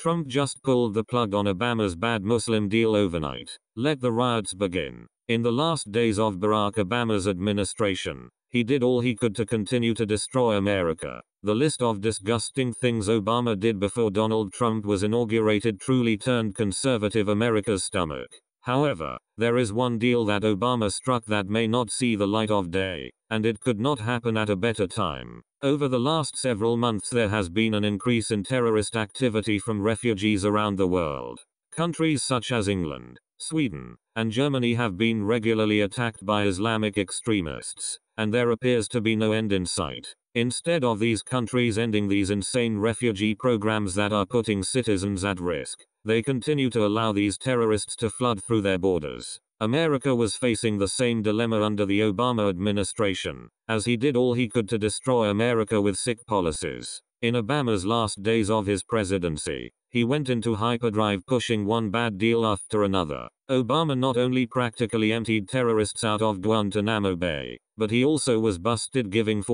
Trump just pulled the plug on Obama's bad Muslim deal overnight. Let the riots begin. In the last days of Barack Obama's administration, he did all he could to continue to destroy America. The list of disgusting things Obama did before Donald Trump was inaugurated truly turned conservative America's stomach. However, there is one deal that Obama struck that may not see the light of day, and it could not happen at a better time. Over the last several months there has been an increase in terrorist activity from refugees around the world. Countries such as England, Sweden, and Germany have been regularly attacked by Islamic extremists, and there appears to be no end in sight. Instead of these countries ending these insane refugee programs that are putting citizens at risk, they continue to allow these terrorists to flood through their borders. America was facing the same dilemma under the Obama administration, as he did all he could to destroy America with sick policies. In Obama's last days of his presidency, he went into hyperdrive pushing one bad deal after another. Obama not only practically emptied terrorists out of Guantanamo Bay, but he also was busted giving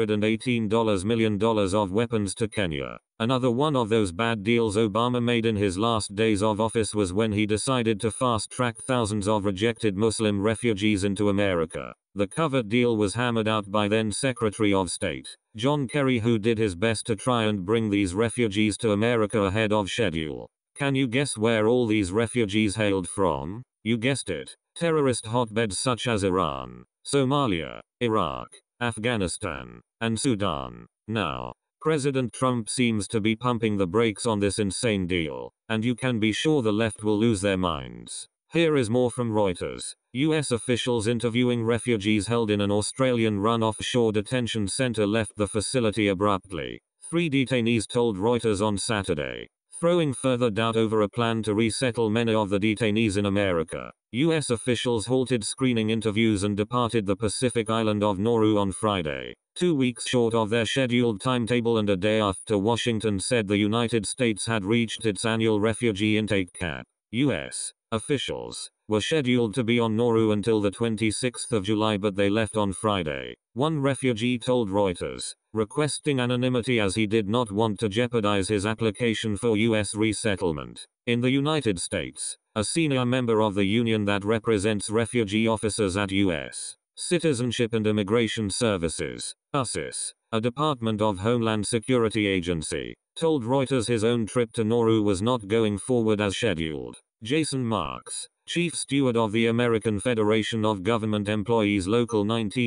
$418 million of weapons to Kenya. Another one of those bad deals Obama made in his last days of office was when he decided to fast-track thousands of rejected Muslim refugees into America. The covert deal was hammered out by then Secretary of State John Kerry, who did his best to try and bring these refugees to America ahead of schedule. Can you guess where all these refugees hailed from? You guessed it. Terrorist hotbeds such as Iran, Somalia, Iraq, Afghanistan, and Sudan. Now, President Trump seems to be pumping the brakes on this insane deal, and you can be sure the left will lose their minds. Here is more from Reuters. US officials interviewing refugees held in an Australian-run offshore detention center left the facility abruptly, 3 detainees told Reuters on Saturday, throwing further doubt over a plan to resettle many of the detainees in America. US officials halted screening interviews and departed the Pacific island of Nauru on Friday, 2 weeks short of their scheduled timetable and a day after Washington said the United States had reached its annual refugee intake cap. US officials were scheduled to be on Nauru until the 26th of July, but they left on Friday, one refugee told Reuters, requesting anonymity as he did not want to jeopardize his application for U.S. resettlement. In the United States, a senior member of the union that represents refugee officers at U.S. Citizenship and Immigration Services, USCIS, a Department of Homeland Security agency, told Reuters his own trip to Nauru was not going forward as scheduled. Jason Marks, chief steward of the American Federation of Government Employees Local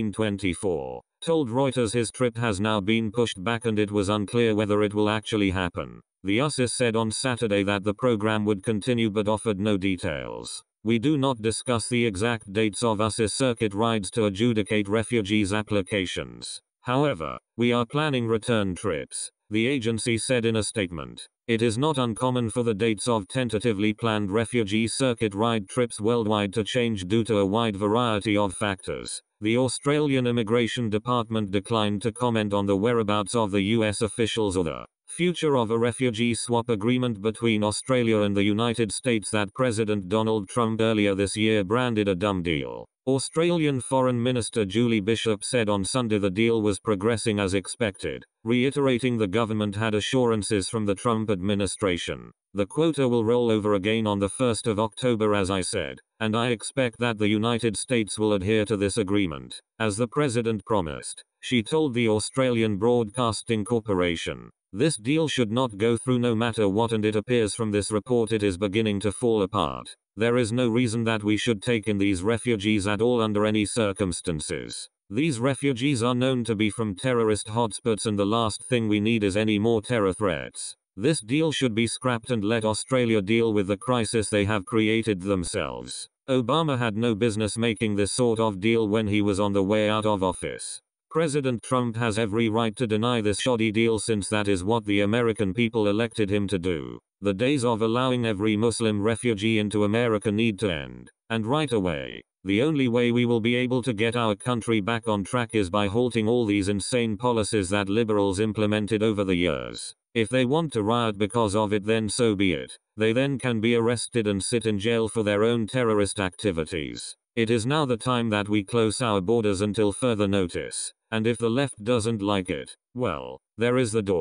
1924, told Reuters his trip has now been pushed back and it was unclear whether it will actually happen. The USCIS said on Saturday that the program would continue but offered no details. We do not discuss the exact dates of USCIS circuit rides to adjudicate refugees' applications. However, we are planning return trips, the agency said in a statement. It is not uncommon for the dates of tentatively planned refugee circuit ride trips worldwide to change due to a wide variety of factors. The Australian Immigration Department declined to comment on the whereabouts of the US officials or the future of a refugee swap agreement between Australia and the United States that President Donald Trump earlier this year branded a dumb deal. Australian Foreign Minister Julie Bishop said on Sunday the deal was progressing as expected, reiterating the government had assurances from the Trump administration. The quota will roll over again on the 1st of October, as I said, and I expect that the United States will adhere to this agreement, as the president promised, she told the Australian Broadcasting Corporation. This deal should not go through no matter what, and it appears from this report it is beginning to fall apart. There is no reason that we should take in these refugees at all under any circumstances. These refugees are known to be from terrorist hotspots, and the last thing we need is any more terror threats. This deal should be scrapped and let Australia deal with the crisis they have created themselves. Obama had no business making this sort of deal when he was on the way out of office. President Trump has every right to deny this shoddy deal, since that is what the American people elected him to do. The days of allowing every Muslim refugee into America need to end, and right away. The only way we will be able to get our country back on track is by halting all these insane policies that liberals implemented over the years. If they want to riot because of it, then so be it. They then can be arrested and sit in jail for their own terrorist activities. It is now the time that we close our borders until further notice. And if the left doesn't like it, well, there is the door.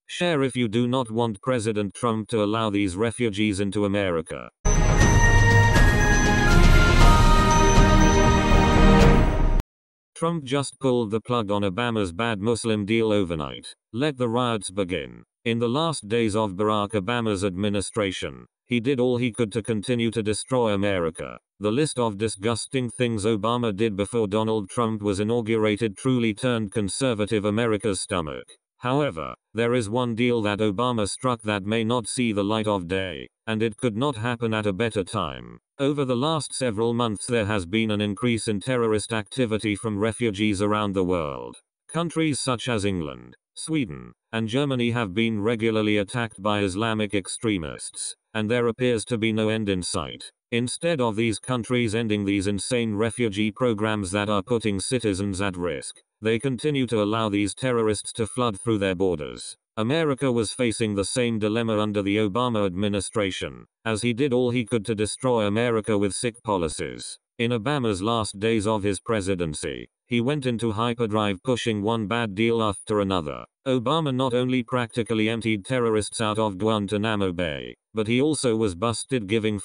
Share if you do not want President Trump to allow these refugees into America. Trump just pulled the plug on Obama's bad Muslim deal overnight. Let the riots begin. In the last days of Barack Obama's administration, he did all he could to continue to destroy America. The list of disgusting things Obama did before Donald Trump was inaugurated truly turned conservative America's stomach. However, there is one deal that Obama struck that may not see the light of day, and it could not happen at a better time. Over the last several months there has been an increase in terrorist activity from refugees around the world. Countries such as England, Sweden, and Germany have been regularly attacked by Islamic extremists, and there appears to be no end in sight. Instead of these countries ending these insane refugee programs that are putting citizens at risk, they continue to allow these terrorists to flood through their borders. America was facing the same dilemma under the Obama administration, as he did all he could to destroy America with sick policies. In Obama's last days of his presidency, he went into hyperdrive pushing one bad deal after another. Obama not only practically emptied terrorists out of Guantanamo Bay, but he also was busted giving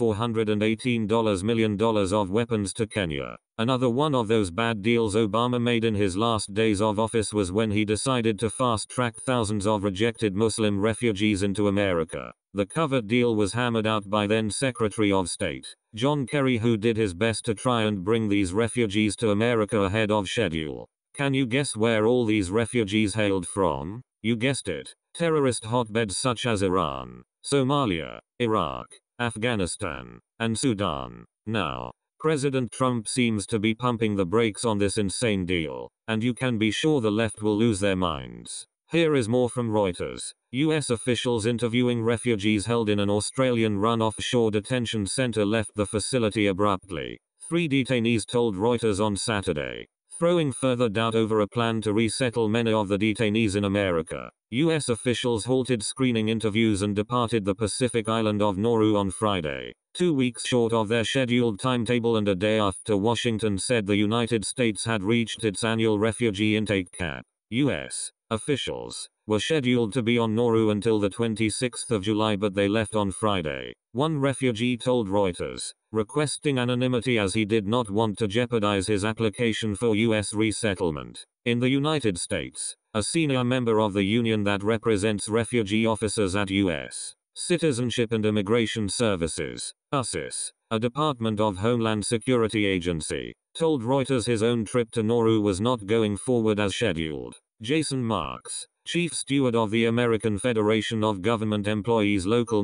$418 million of weapons to Kenya. Another one of those bad deals Obama made in his last days of office was when he decided to fast-track thousands of rejected Muslim refugees into America. The covert deal was hammered out by then Secretary of State John Kerry, who did his best to try and bring these refugees to America ahead of schedule. Can you guess where all these refugees hailed from? You guessed it. Terrorist hotbeds such as Iran, Somalia, Iraq, Afghanistan, and Sudan. Now, President Trump seems to be pumping the brakes on this insane deal, and you can be sure the left will lose their minds. Here is more from Reuters. US officials interviewing refugees held in an Australian-run offshore detention center left the facility abruptly. 3 detainees told Reuters on Saturday, throwing further doubt over a plan to resettle many of the detainees in America. US officials halted screening interviews and departed the Pacific island of Nauru on Friday, 2 weeks short of their scheduled timetable and a day after Washington said the United States had reached its annual refugee intake cap. US officials were scheduled to be on Nauru until the 26th of July, but they left on Friday. One refugee told Reuters, requesting anonymity as he did not want to jeopardize his application for U.S. resettlement. In the United States, a senior member of the union that represents refugee officers at U.S. Citizenship and Immigration Services, USCIS, a Department of Homeland Security agency, told Reuters his own trip to Nauru was not going forward as scheduled. Jason Marks, chief steward of the American Federation of Government Employees Local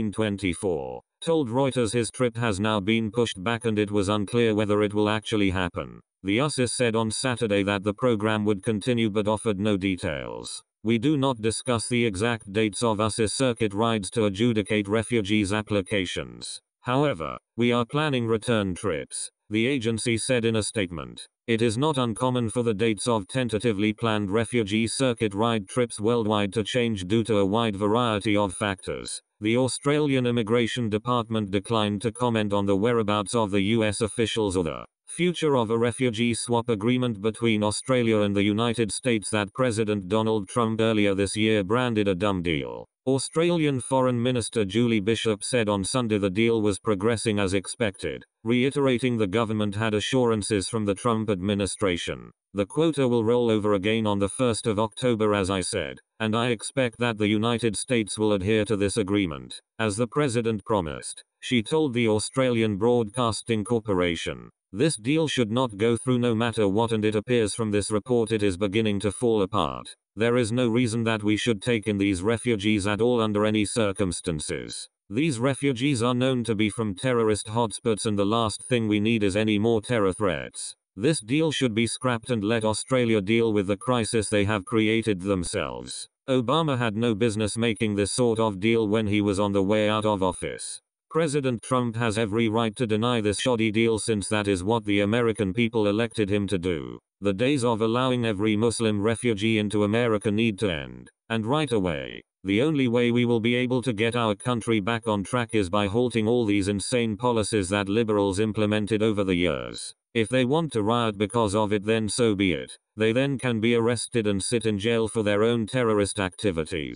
1924, told Reuters his trip has now been pushed back and it was unclear whether it will actually happen. The USCIS said on Saturday that the program would continue but offered no details. We do not discuss the exact dates of USCIS circuit rides to adjudicate refugees' applications. However, we are planning return trips, the agency said in a statement. It is not uncommon for the dates of tentatively planned refugee circuit ride trips worldwide to change due to a wide variety of factors. The Australian Immigration Department declined to comment on the whereabouts of the US officials or the future of a refugee swap agreement between Australia and the United States that President Donald Trump earlier this year branded a dumb deal. Australian Foreign Minister Julie Bishop said on Sunday the deal was progressing as expected, reiterating the government had assurances from the Trump administration. The quota will roll over again on the 1st of October, as I said, and I expect that the United States will adhere to this agreement, as the president promised, she told the Australian Broadcasting Corporation. This deal should not go through no matter what, and it appears from this report it is beginning to fall apart. There is no reason that we should take in these refugees at all under any circumstances. These refugees are known to be from terrorist hotspots, and the last thing we need is any more terror threats. This deal should be scrapped and let Australia deal with the crisis they have created themselves. Obama had no business making this sort of deal when he was on the way out of office. President Trump has every right to deny this shoddy deal, since that is what the American people elected him to do. The days of allowing every Muslim refugee into America need to end, and right away. The only way we will be able to get our country back on track is by halting all these insane policies that liberals implemented over the years. If they want to riot because of it, then so be it. They then can be arrested and sit in jail for their own terrorist activities.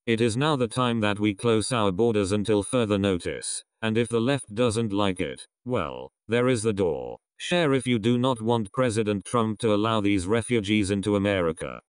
It is now the time that we close our borders until further notice. And if the left doesn't like it, well, there is the door. Share if you do not want President Trump to allow these refugees into America.